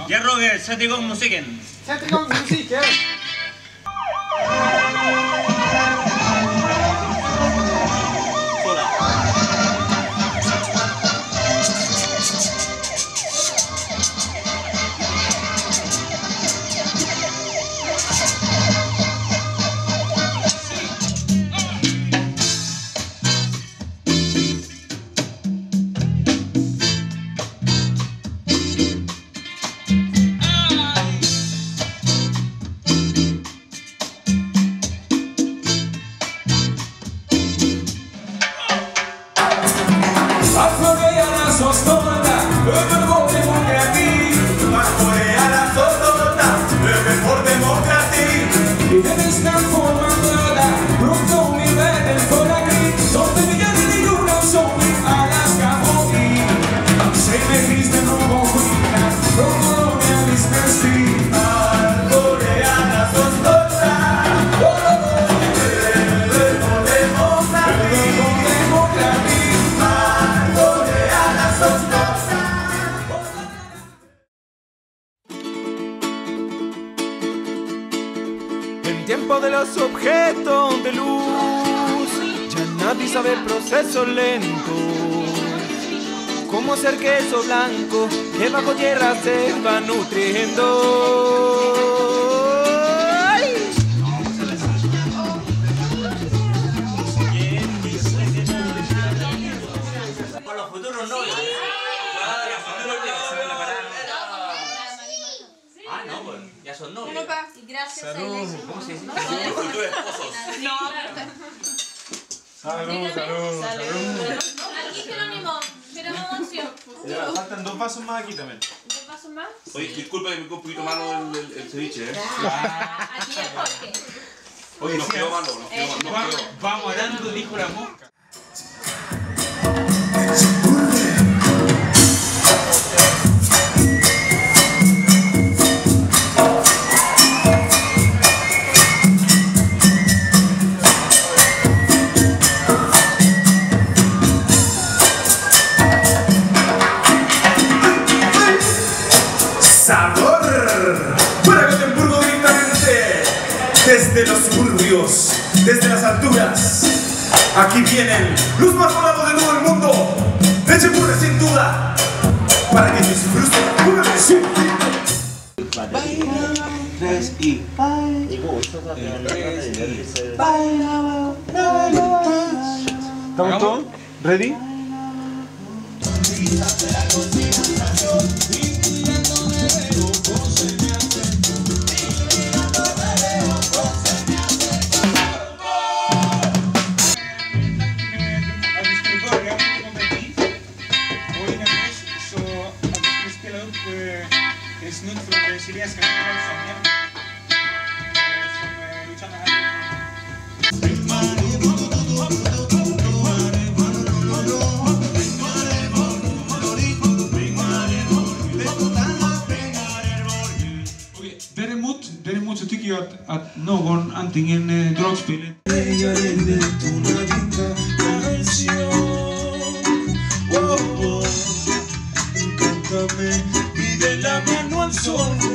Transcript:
Ja Roger, sätt igång musiken. Sätt igång musiken. En tiempo de los objetos de luz, ya nadie sabe el proceso lento. Cómo hacer queso blanco que bajo tierra se va nutriendo. ¡Ay! Con los futuros novios. Ah, no, pues ya son novios. Gracias a Alexis. ¿Cómo se dice? Futuros esposos. No, Salud. aquí Jerónimo, Ancio. Ya, faltan 2 vasos más aquí también. ¿Dos pasos más? Oye, disculpa que me quedó un poquito malo el ceviche, ¿eh? Aquí es Jorge. Oye, nos quedó malo, nos quedó malo. Vamos orando, dijo la mosca. Desde los suburbios, desde las alturas, aquí vienen los más volados de todo el mundo, de Chepurre sin duda, para que disfruten una vez. Baila, 3 y ¿Estamos todos? ¿Ready? Snudd från det chilenska nationalsången som Luciano hade. Däremot så tycker jag att någon antingen dragspelet Y de la mano al sol.